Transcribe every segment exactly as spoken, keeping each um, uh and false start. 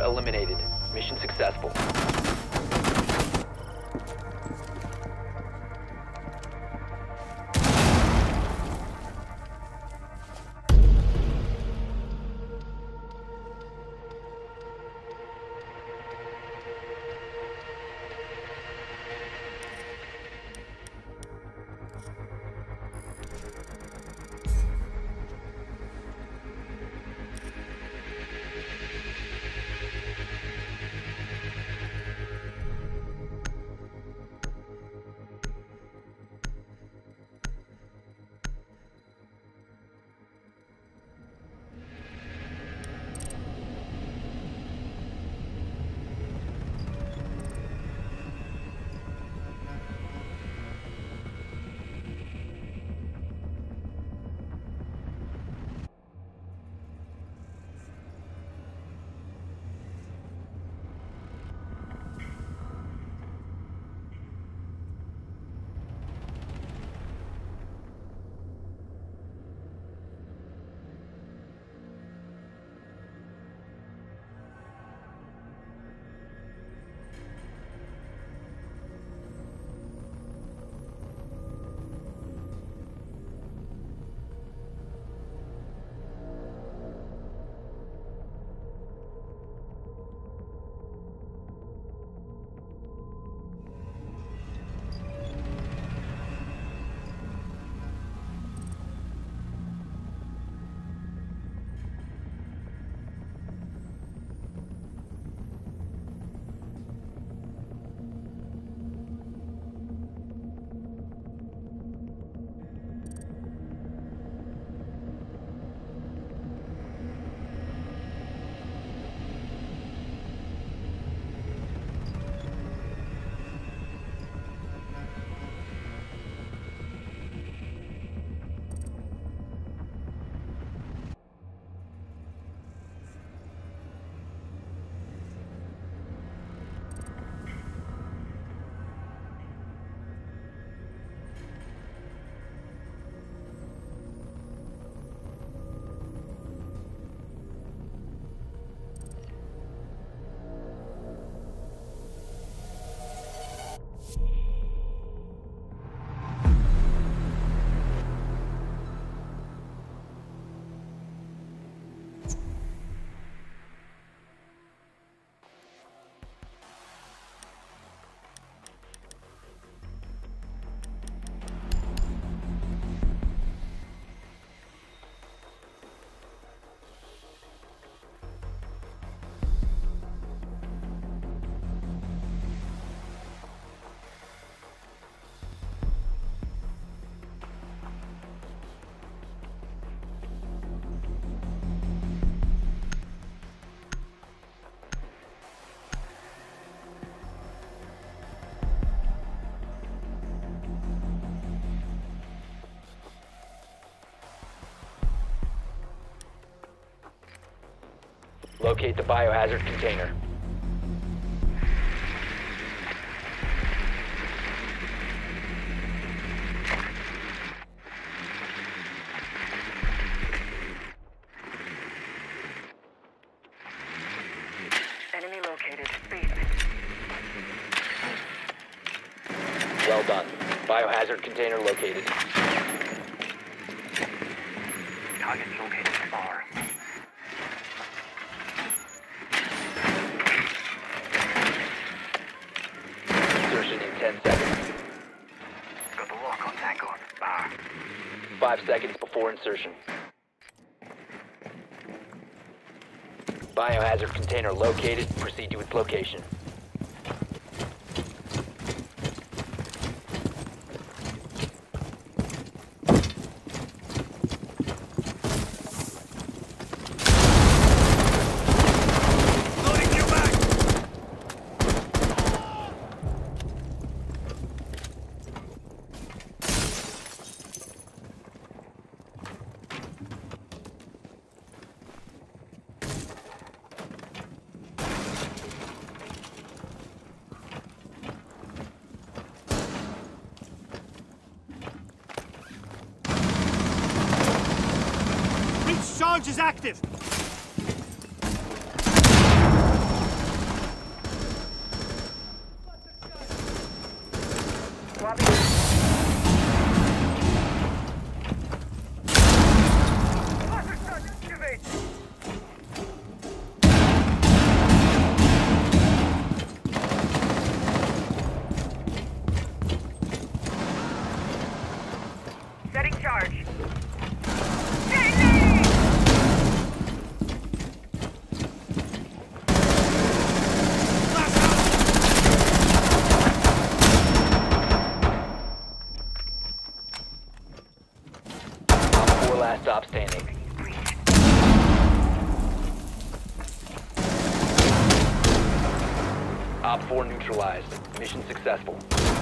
eliminated. Mission successful. Locate the biohazard container. Enemy located. Basement. Well done. Biohazard container located. Target located. Bar. Insertion in ten seconds. Got the lock on Tango. Bar. Five seconds before insertion. Biohazard container located. Proceed to its location. Charge is active! last stop standing. Op four neutralized. Mission successful.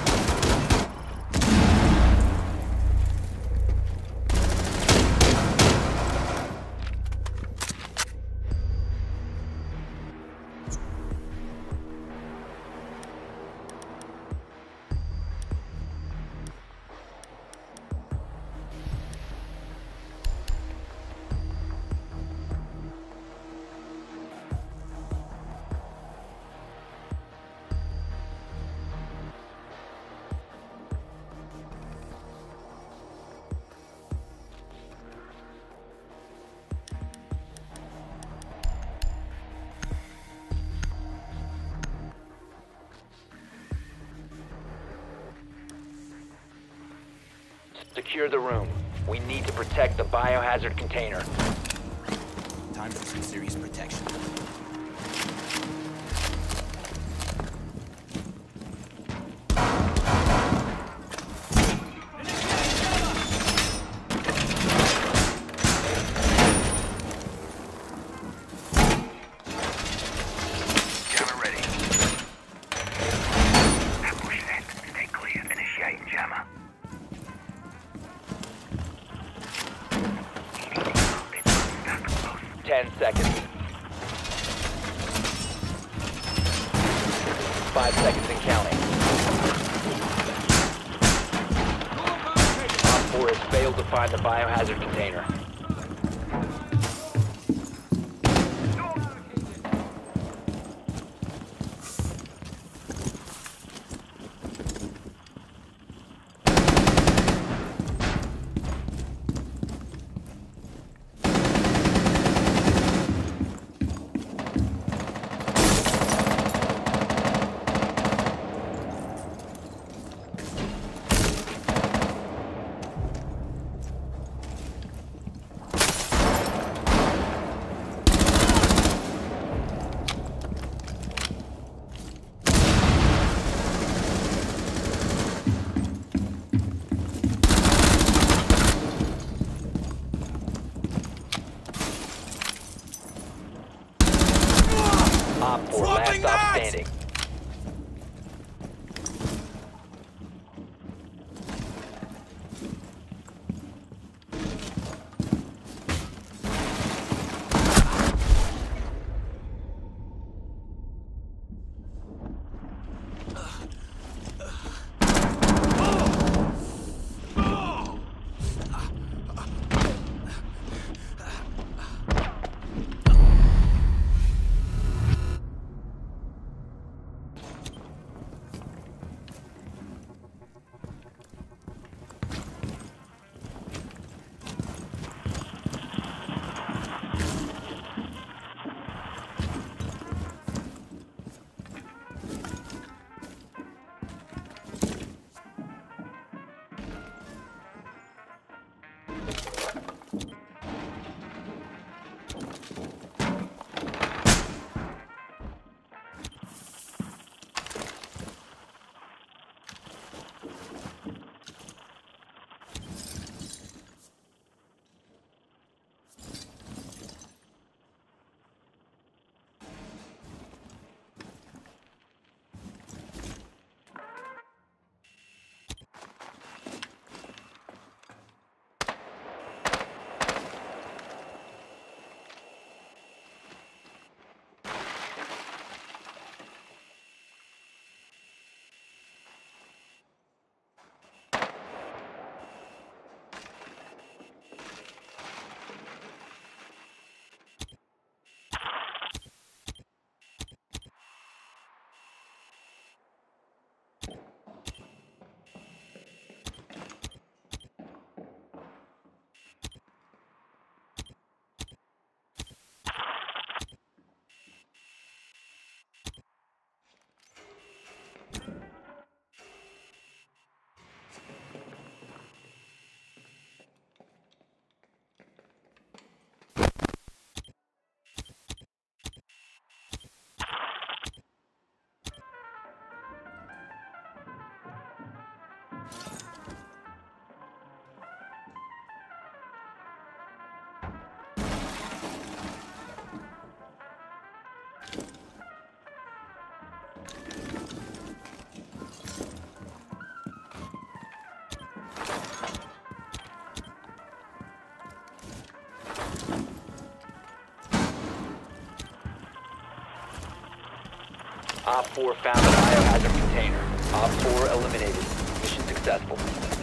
Secure the room. We need to protect the biohazard container. Time for some serious protection. Jammer ready. Ambush set. Stay clear. Initiating jammer. Ten seconds. Five seconds and counting. Op four has failed to find the biohazard container. Op four, last stop standing. Op four found the biohazard container. Op four eliminated. Mission successful.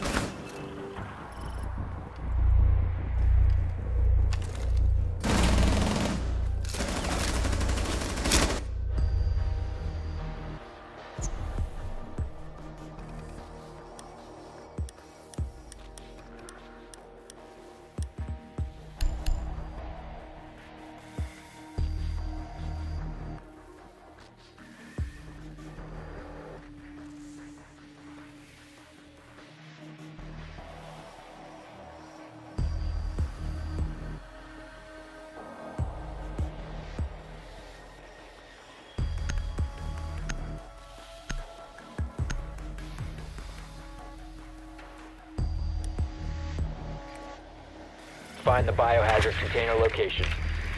Find the biohazard container location.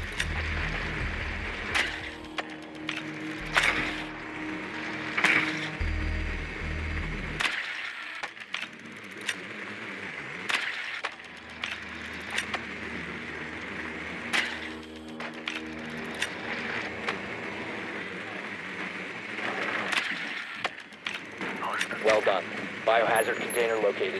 Well done. Biohazard container located.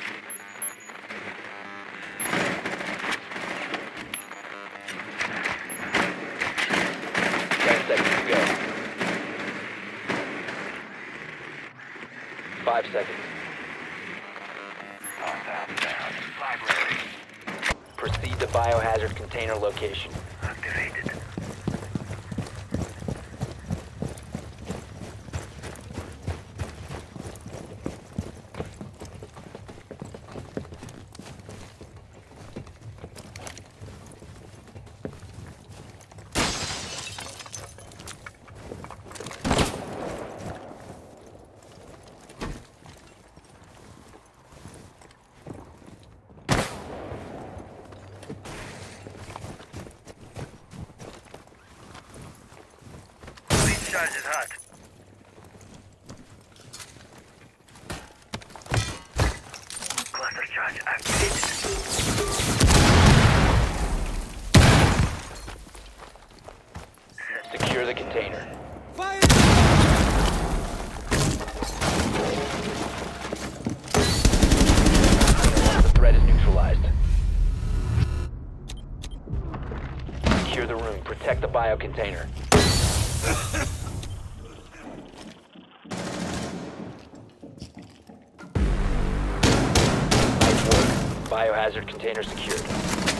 Ten seconds to go. Five seconds. Compound down. Library. Proceed to biohazard container location. Activated. Charge is hot. Cluster charge activated. Secure the container. Fire! The threat is neutralized. Secure the room. Protect the bio container. Nice work. Biohazard container secured.